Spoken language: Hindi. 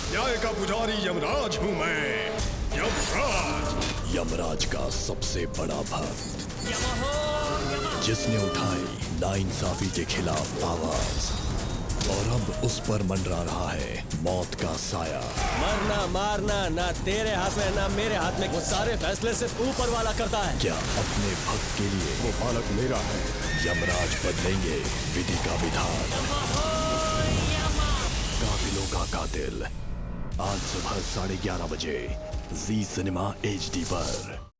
न्याय का पुजारी यमराज हूँ मैं, यमराज। यमराज का सबसे बड़ा भक्त, जिसने उठाई नाइंसाफी के खिलाफ आवाज और अब उस पर मंडरा रहा है मौत का साया। मरना मारना ना तेरे हाथ में ना मेरे हाथ में, वो सारे फैसले सिर्फ ऊपर वाला करता है। क्या अपने भक्त के लिए वो बालक मेरा है। यमराज बदलेंगे विधि का विधान? कातिलों का कातिल, आज सुबह 11:30 बजे जी सिनेमा HD पर।